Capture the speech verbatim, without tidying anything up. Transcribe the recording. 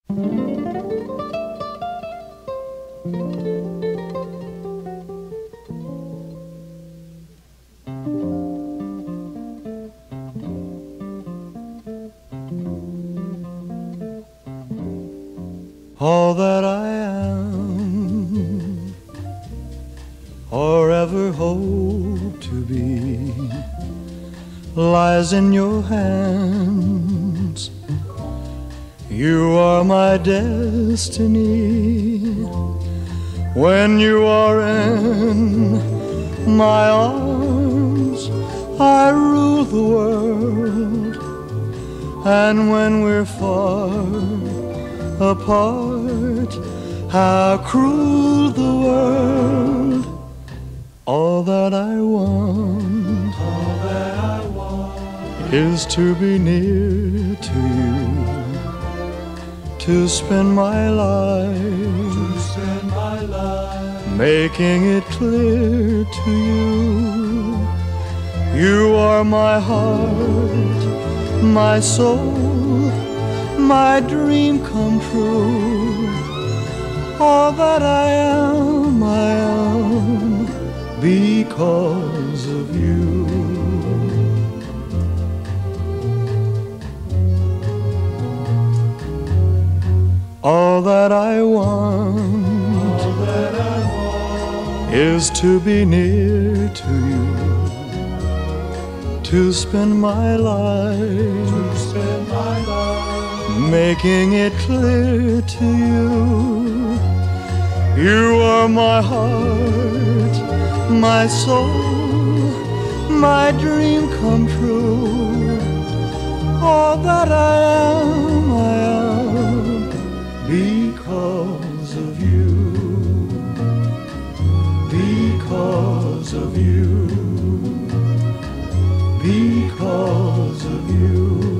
All that I am, or ever hope to be, lies in your hands. You are my destiny. When you are in my arms, I rule the world. And when we're far apart, how cruel the world. All that I want, all that I want is to be near to you, to spend my life, to spend my life making it clear to you. You are my heart, my soul, my dream come true. All that I am, I am because of you. All that I want, all that I want is to be near to you, to spend my life, to spend my life making it clear to you. You are my heart, my soul, my dream come true. All that I am, I am because of you, because of you, because of you.